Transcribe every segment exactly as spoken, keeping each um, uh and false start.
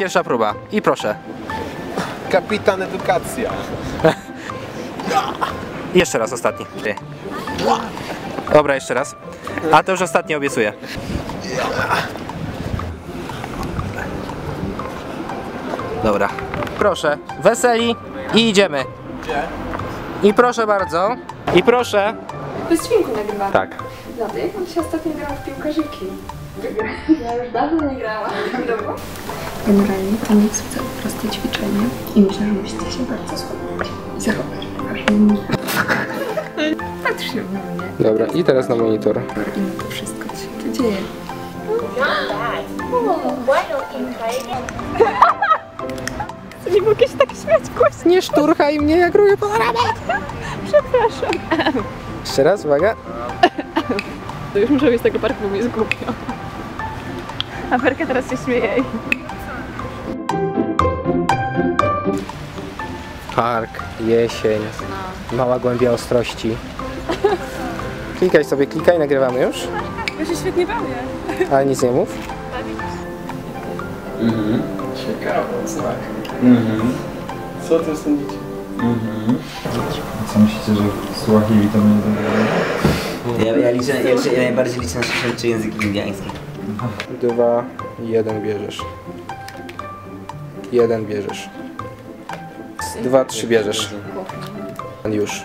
pierwsza próba. I proszę. Kapitan edukacja. Jeszcze raz, ostatni. Dobra, jeszcze raz. A to już ostatni, obiecuję. Dobra. Proszę, weseli i idziemy. I proszę bardzo. I proszę. Bez dźwięku nagrywamy. Tak. Dobra, jak on się ostatnio grał w piłkarzyki? Ja już dawno nie grałam. Generalnie to nie jest wcale proste ćwiczenie i myślę, że musicie się bardzo schować i zachować pokażę. Patrz się na mnie. Dobra, i teraz na monitor. I na to wszystko, co się tu dzieje. Co nie mogę się tak śmiać głośno. Nie szturchaj mnie, jak robię panoramę. Przepraszam. Jeszcze raz, uwaga. To już muszę być z tego parku, bo mi jest głupio. A Werka teraz się śmieje. Park, jesień, mała głębia ostrości. Klikaj sobie, klikaj, nagrywamy już. Ja się świetnie bawię. Ale nic nie mów. Mhm. Ciekawe, tak. Mhm. Co ty sądzicie? Mhm. Co myślicie, że Swahili to nie Ja, ja, liczę, ja, liczę, ja najbardziej liczę na trzy języki indiańskie. Dwa, jeden bierzesz. Jeden bierzesz. Dwa, trzy bierzesz. Już.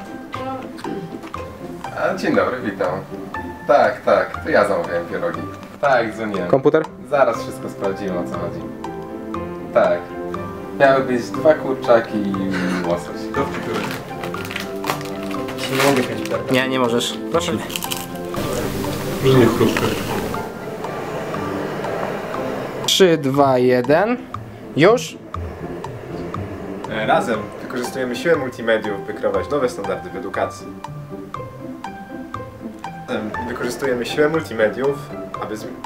A, dzień dobry, witam. Tak, tak, to ja zamawiałem pierogi. Tak, dzwoniłem. Komputer? Zaraz wszystko sprawdzimy, o co chodzi. Tak. Miały być dwa kurczaki i łosoś. Do figury. Nie mogę piąć prawda? Nie, nie możesz. Proszę. innych chrupkach. Trzy, dwa, jeden. Już? Razem wykorzystujemy siłę multimediów, by kreować nowe standardy w edukacji. Razem wykorzystujemy siłę multimediów, aby zmi...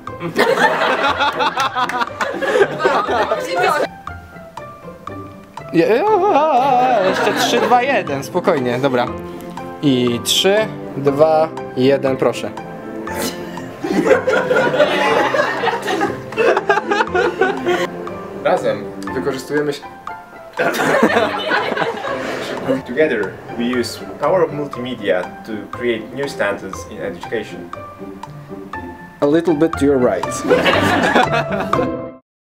Je- Jeszcze trzy, dwa, jeden. Spokojnie, dobra. I trzy, dwa, jeden, proszę. Razem wykorzystujemy się... Together, we use power of multimedia to create new standards in education. A little bit to your right.